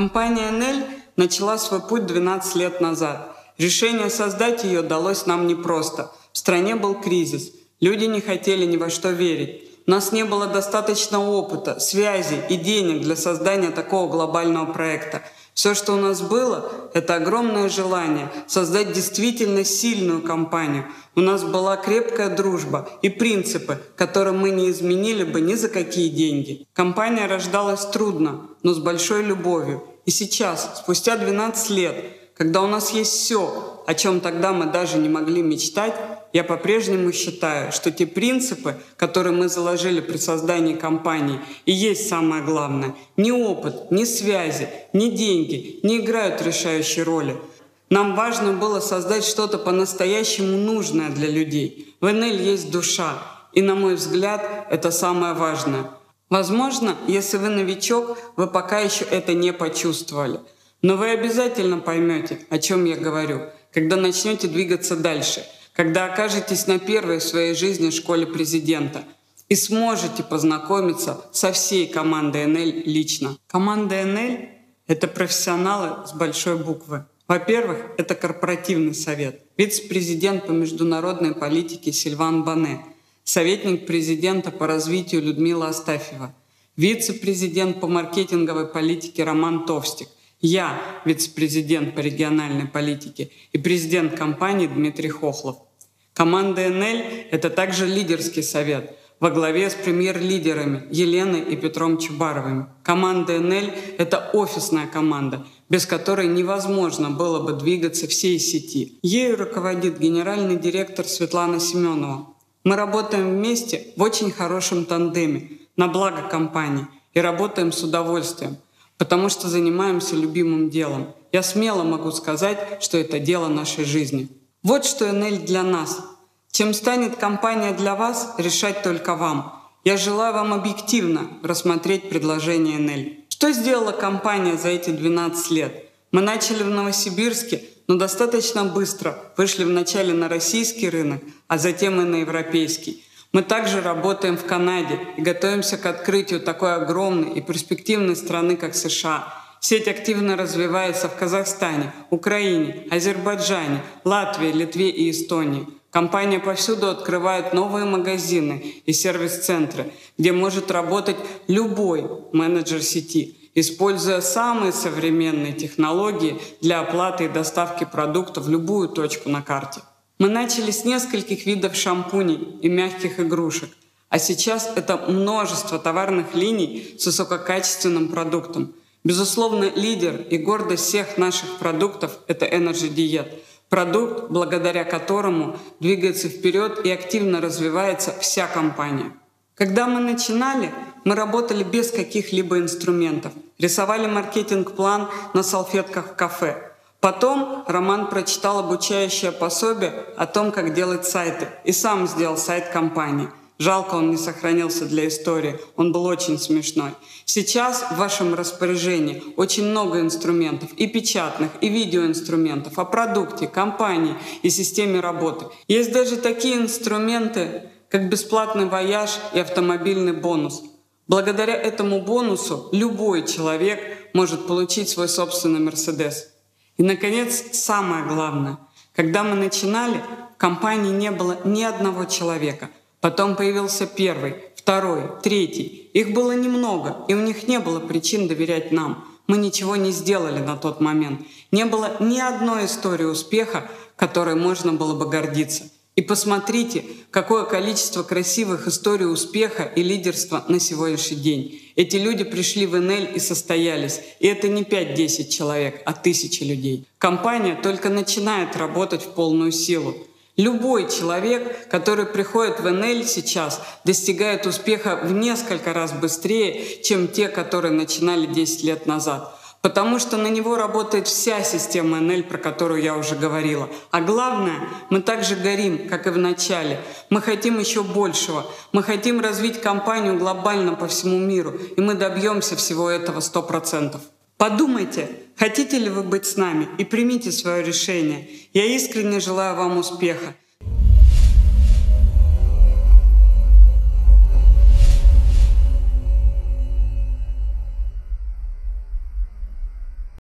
Компания Enel начала свой путь 12 лет назад. Решение создать ее далось нам непросто. В стране был кризис. Люди не хотели ни во что верить. У нас не было достаточно опыта, связей и денег для создания такого глобального проекта. Все, что у нас было, это огромное желание создать действительно сильную компанию. У нас была крепкая дружба и принципы, которые мы не изменили бы ни за какие деньги. Компания рождалась трудно, но с большой любовью. И сейчас, спустя 12 лет, когда у нас есть все, о чем тогда мы даже не могли мечтать, я по-прежнему считаю, что те принципы, которые мы заложили при создании компании, и есть самое главное. Ни опыт, ни связи, ни деньги не играют решающей роли. Нам важно было создать что-то по-настоящему нужное для людей. В Enel есть душа, и, на мой взгляд, это самое важное. Возможно, если вы новичок, вы пока еще это не почувствовали. Но вы обязательно поймете, о чем я говорю, когда начнете двигаться дальше, когда окажетесь на первой в своей жизни школе президента и сможете познакомиться со всей командой Enel лично. Команда Enel — это профессионалы с большой буквы. Во-первых, это корпоративный совет, вице-президент по международной политике Сильван Боне, советник президента по развитию Людмила Астафьева, вице-президент по маркетинговой политике Роман Товстик, я вице-президент по региональной политике и президент компании Дмитрий Хохлов. Команда Enel — это также лидерский совет во главе с премьер-лидерами Еленой и Петром Чубаровыми. Команда Enel — это офисная команда, без которой невозможно было бы двигаться всей сети. Ею руководит генеральный директор Светлана Семенова. Мы работаем вместе в очень хорошем тандеме, на благо компании, и работаем с удовольствием, потому что занимаемся любимым делом. Я смело могу сказать, что это дело нашей жизни. Вот что Enel для нас. Чем станет компания для вас, решать только вам. Я желаю вам объективно рассмотреть предложение Enel. Что сделала компания за эти 12 лет? Мы начали в Новосибирске, но достаточно быстро вышли вначале на российский рынок, а затем и на европейский. Мы также работаем в Канаде и готовимся к открытию такой огромной и перспективной страны, как США. Сеть активно развивается в Казахстане, Украине, Азербайджане, Латвии, Литве и Эстонии. Компания повсюду открывает новые магазины и сервис-центры, где может работать любой менеджер сети, используя самые современные технологии для оплаты и доставки продуктов в любую точку на карте. Мы начали с нескольких видов шампуней и мягких игрушек, а сейчас это множество товарных линий с высококачественным продуктом. Безусловно, лидер и гордость всех наших продуктов — это Energy Diet, продукт, благодаря которому двигается вперед и активно развивается вся компания. Когда мы начинали, мы работали без каких-либо инструментов, рисовали маркетинг-план на салфетках в кафе. Потом Роман прочитал обучающее пособие о том, как делать сайты, и сам сделал сайт компании. Жалко, он не сохранился для истории, он был очень смешной. Сейчас в вашем распоряжении очень много инструментов, и печатных, и видеоинструментов, о продукте, компании и системе работы. Есть даже такие инструменты, как бесплатный вояж и автомобильный бонус. Благодаря этому бонусу любой человек может получить свой собственный Мерседес. И, наконец, самое главное. Когда мы начинали, в компании не было ни одного человека. Потом появился первый, второй, третий. Их было немного, и у них не было причин доверять нам. Мы ничего не сделали на тот момент. Не было ни одной истории успеха, которой можно было бы гордиться. И посмотрите, какое количество красивых историй успеха и лидерства на сегодняшний день. Эти люди пришли в Enel и состоялись. И это не 5-10 человек, а тысячи людей. Компания только начинает работать в полную силу. Любой человек, который приходит в Enel сейчас, достигает успеха в несколько раз быстрее, чем те, которые начинали 10 лет назад. Потому что на него работает вся система Enel, про которую я уже говорила. А главное, мы также горим, как и в начале. Мы хотим еще большего. Мы хотим развить компанию глобально по всему миру. И мы добьемся всего этого 100%. Подумайте, хотите ли вы быть с нами, и примите свое решение. Я искренне желаю вам успеха.